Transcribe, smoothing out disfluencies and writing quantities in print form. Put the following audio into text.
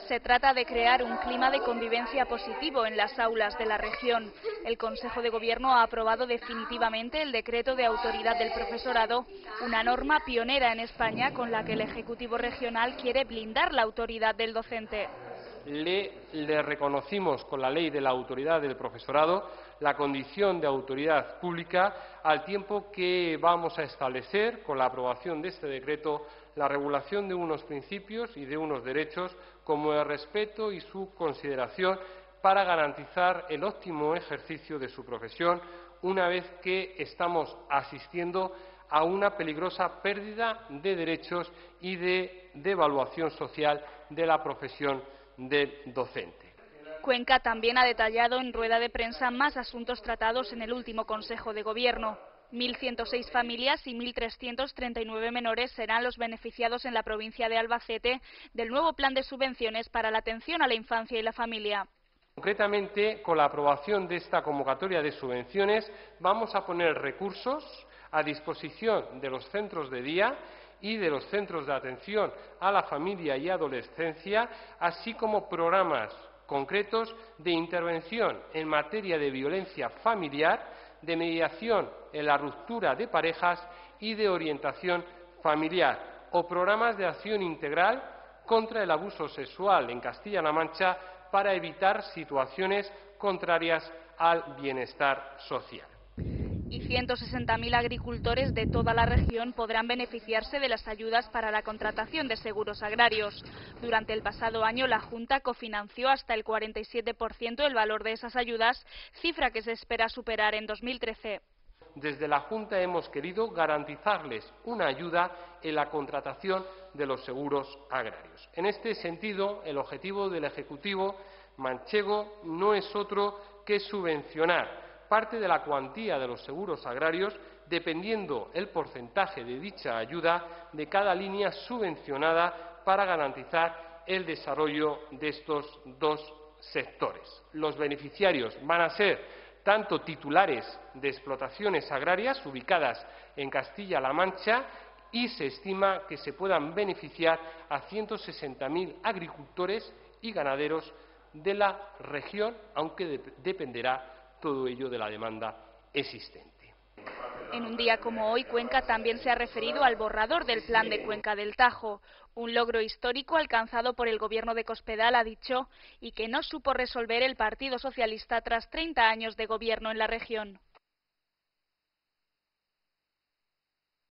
Se trata de crear un clima de convivencia positivo en las aulas de la región. El Consejo de Gobierno ha aprobado definitivamente el decreto de autoridad del profesorado, una norma pionera en España con la que el Ejecutivo regional quiere blindar la autoridad del docente. Le reconocimos con la ley de la autoridad del profesorado la condición de autoridad pública, al tiempo que vamos a establecer, con la aprobación de este decreto, la regulación de unos principios y de unos derechos, como el respeto y su consideración, para garantizar el óptimo ejercicio de su profesión, una vez que estamos asistiendo a una peligrosa pérdida de derechos y de devaluación social de la profesión del docente. Cuenca también ha detallado en rueda de prensa más asuntos tratados en el último Consejo de Gobierno. 1.106 familias y 1.339 menores serán los beneficiados en la provincia de Albacete del nuevo plan de subvenciones para la atención a la infancia y la familia. Concretamente, con la aprobación de esta convocatoria de subvenciones, vamos a poner recursos a disposición de los centros de día y de los centros de atención a la familia y adolescencia, así como programas concretos de intervención en materia de violencia familiar, de mediación en la ruptura de parejas y de orientación familiar, o programas de acción integral contra el abuso sexual en Castilla-La Mancha para evitar situaciones contrarias al bienestar social. Y 160.000 agricultores de toda la región podrán beneficiarse de las ayudas para la contratación de seguros agrarios. Durante el pasado año, la Junta cofinanció hasta el 47% el valor de esas ayudas, cifra que se espera superar en 2013. Desde la Junta hemos querido garantizarles una ayuda en la contratación de los seguros agrarios. En este sentido, el objetivo del Ejecutivo manchego no es otro que subvencionar parte de la cuantía de los seguros agrarios, dependiendo el porcentaje de dicha ayuda de cada línea subvencionada, para garantizar el desarrollo de estos dos sectores. Los beneficiarios van a ser tanto titulares de explotaciones agrarias ubicadas en Castilla-La Mancha, y se estima que se puedan beneficiar a 160.000 agricultores y ganaderos de la región, aunque dependerá todo ello de la demanda existente. En un día como hoy, Cuenca también se ha referido al borrador del Plan de Cuenca del Tajo, un logro histórico alcanzado por el gobierno de Cospedal, ha dicho, y que no supo resolver el Partido Socialista tras 30 años de gobierno en la región.